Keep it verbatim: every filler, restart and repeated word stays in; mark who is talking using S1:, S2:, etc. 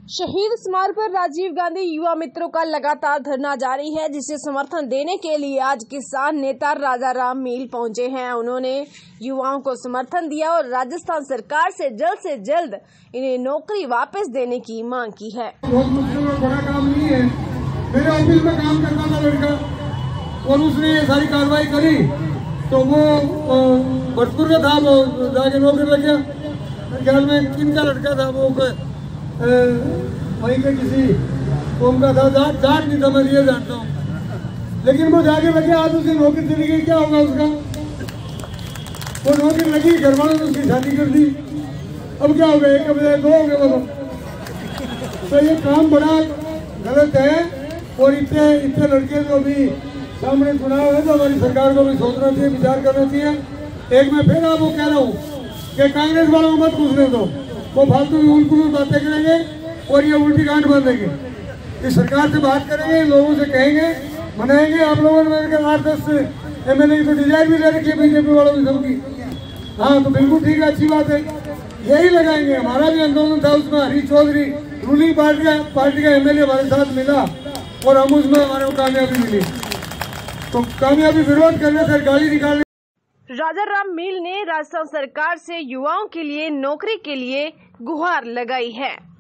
S1: शहीद स्मारक पर राजीव गांधी युवा मित्रों का लगातार धरना जारी है, जिसे समर्थन देने के लिए आज किसान नेता राजा राम मील पहुंचे हैं। उन्होंने युवाओं को समर्थन दिया और राजस्थान सरकार से जल्द से जल्द इन्हें नौकरी वापस देने की मांग की है।
S2: बहुत मुश्किल और बड़ा काम नहीं है। मेरे ऑफिस में काम करता था लड़का और उसने ये सारी कार्रवाई करी तो वो भरतपुर का था, वो जाके नौकरी लग गया। ख्याल में किनका लड़का था, वो वहीं के किसी कौम का था, जाट जाट नहीं था, मैं ये जानता हूँ। लेकिन वो जाके लगे, आज उसे नौकरी चली गई, क्या होगा उसका? वो नौकरी लगी, घर वालों ने उसकी शादी कर दी, अब क्या हो गया? एक बजाय दो हो गए वो। तो ये काम बड़ा गलत है और इतने इतने लड़के जो भी सामने चुनाव है तो हमारी सरकार को भी सोचना चाहिए, विचार करना चाहिए। एक मैं फिर आपको कह रहा हूँ कि कांग्रेस वालों को मत पूछने दो, वो फालतू की उल्टी बातें करेंगे और ये उल्टी गांठ बांधेंगे। इस सरकार से बात करेंगे, लोगों से कहेंगे, मनाएंगे। आप लोगों ने आठ दस एम एल ए की तो डिजाइन भी ले रखी है बीजेपी वालों की सबकी। हाँ, तो बिल्कुल ठीक है, अच्छी बात है, यही लगाएंगे। हमारा भी आंदोलन था, उसमें हरीश चौधरी रूलिंग पार्टी का पार्टी का एम एल ए हमारे साथ मिला और हम उसमें हमारे को कामयाबी मिली। तो कामयाबी विरोध करने से गाली निकालने।
S1: राजा राम मील ने राजस्थान सरकार से युवाओं के लिए नौकरी के लिए गुहार लगाई है।